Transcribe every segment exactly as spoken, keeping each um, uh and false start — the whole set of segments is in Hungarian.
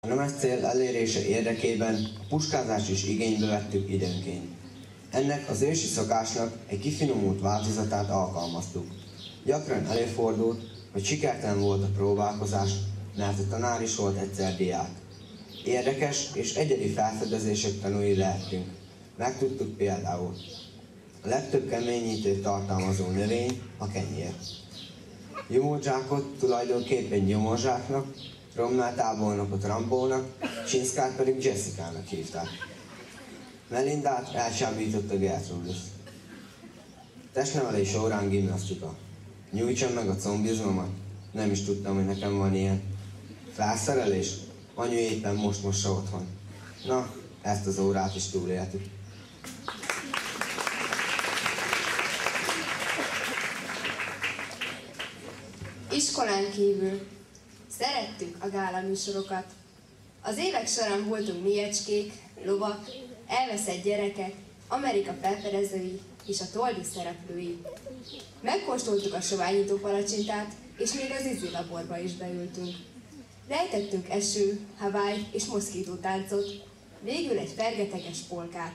A nemes cél elérése érdekében a puskázást is igénybe vettük időnként. Ennek az ősi szokásnak egy kifinomult változatát alkalmaztuk. Gyakran előfordult, hogy sikertelen volt a próbálkozás, mert a tanár is volt egyszer diák. Érdekes és egyedi felfedezések tanúi lehetünk. Megtudtuk például: a legtöbb keményítőt tartalmazó növény a kenyér. Gyomordzsákot tulajdonképpen gyomorzsáknak, Romnál tábornokot Rambónak, Csinszkát pedig Jessica-nak hívták. Melindát elcsábította Gertrudis. Testnevelés órán gimnasztika. Nyújtsam meg a combizmomat, nem is tudtam, hogy nekem van ilyen. Felszerelés? Anyu éppen most mossa otthon. Na, ezt az órát is túléltük. Iskolán kívül szerettük a gálaműsorokat. Az évek során voltunk Mijecskék, lovak, elveszett gyerekek, Amerika felfedezői és a Toldi szereplői. Megkóstoltuk a soványító palacsintát, és még az izi laborba is beültünk. Lejtettünk eső, Hawaii és moszkító táncot, végül egy fergeteges polkát.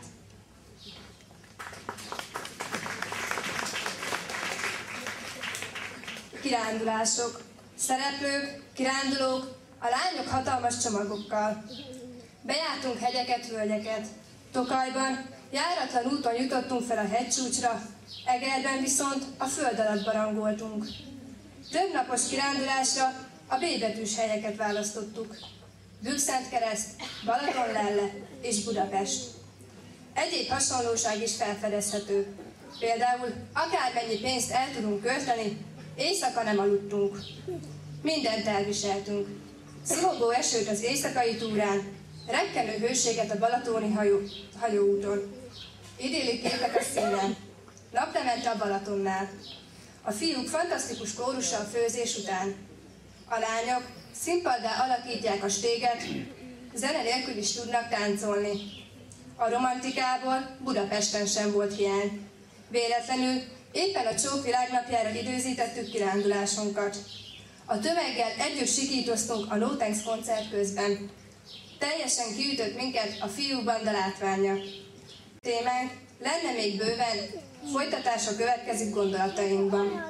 Kirándulások. Szereplők, kirándulók, a lányok hatalmas csomagokkal. Bejártunk hegyeket, völgyeket. Tokajban járatlan úton jutottunk fel a hegycsúcsra, Egerben viszont a föld alatt barangoltunk. Több napos kirándulásra a B-betűs helyeket választottuk. Bükszentkereszt, Balatonlelle és Budapest. Egyéb hasonlóság is felfedezhető. Például akármennyi pénzt el tudunk költeni, éjszaka nem aludtunk. Mindent elviseltünk. Szivogó esőt az éjszakai túrán, rekkenő hőséget a balatoni hajó, hajóúton. Idilli képek a színen. Naplemente a Balatonnál. A fiúk fantasztikus kórussal főzés után. A lányok színpaddá alakítják a stéget, zene nélkül is tudnak táncolni. A romantikából Budapesten sem volt hiány. Véletlenül éppen a Csók világnapjára időzítettük kirándulásunkat. A tömeggel együtt sikítoztunk a Lótenx koncert közben. Teljesen kiütött minket a fiú banda látványa. Témánk lenne még bőven, folytatása következik gondolatainkban.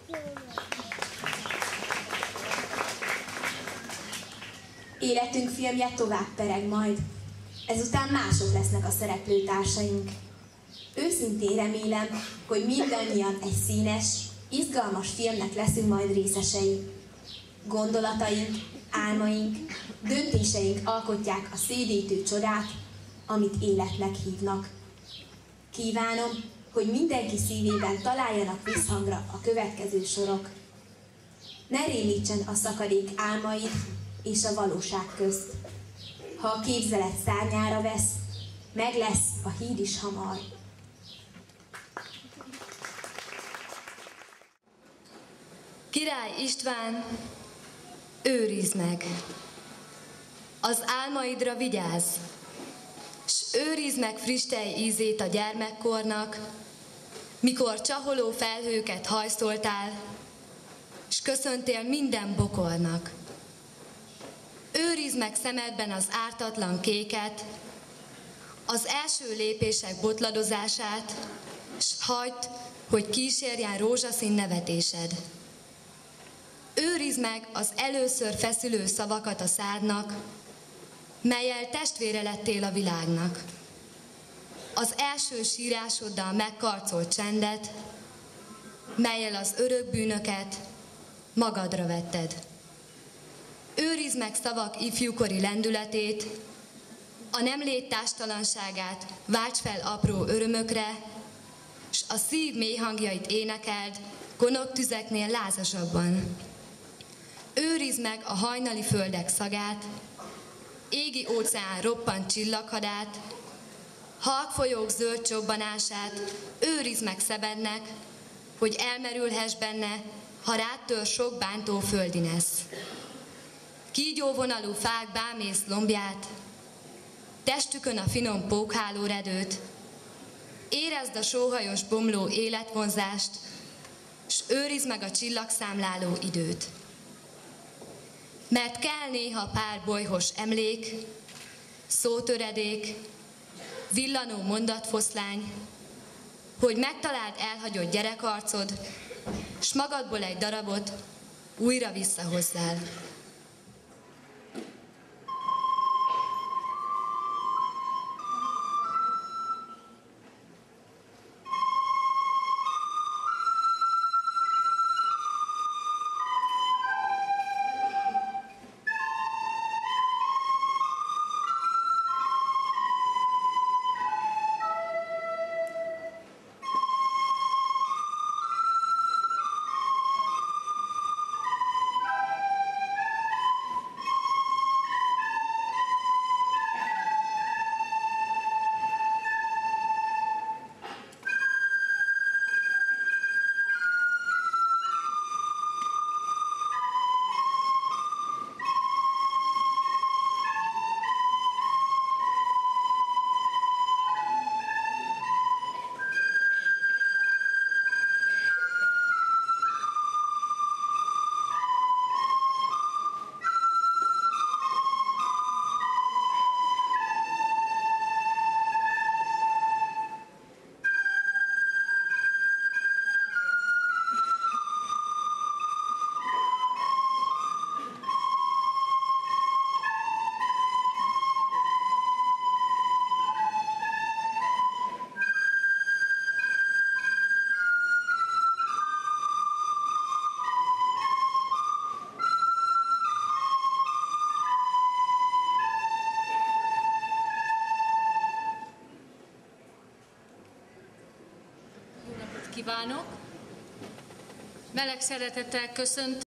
Életünk filmje tovább pereg majd. Ezután mások lesznek a szereplőtársaink. Őszintén remélem, hogy mindannyian egy színes, izgalmas filmnek leszünk majd részesei. Gondolataink, álmaink, döntéseink alkotják a szédítő csodát, amit életnek hívnak. Kívánom, hogy mindenki szívében találjanak visszhangra a következő sorok. Ne rémítsen a szakadék álmaid és a valóság közt. Ha a képzelet szárnyára vesz, meg lesz a híd is hamar. Király István, őrizd meg! Az álmaidra vigyázz, s őrizd meg friss tej ízét a gyermekkornak, mikor csaholó felhőket hajszoltál, s köszöntél minden bokornak. Őrizd meg szemedben az ártatlan kéket, az első lépések botladozását, s hagyd, hogy kísérjen rózsaszín nevetésed. Őrizd meg az először feszülő szavakat a szádnak, mellyel testvére lettél a világnak. Az első sírásoddal megkarcolt csendet, mellyel az örök bűnöket magadra vetted. Őrizd meg szavak ifjúkori lendületét, a nemlét tástalanságát válts fel apró örömökre, s a szív mély hangjait énekeld gonok tüzeknél lázasabban. Őrizd meg a hajnali földek szagát, égi óceán roppant csillaghadát, halk folyók zöld csobbanását, őrizd meg szemednek, hogy elmerülhess benne, ha rád tör sok bántó földinesz. Kígyóvonalú fák bámész lombját, testükön a finom pókháló redőt, érezd a sóhajos bomló életvonzást, s őrizd meg a csillagszámláló időt. mert kell néha pár bolyhos emlék, szótöredék, villanó mondatfoszlány, hogy megtaláld elhagyott gyerekarcod, s magadból egy darabot újra visszahozzál. Kívánok! Meleg szeretettel köszöntöm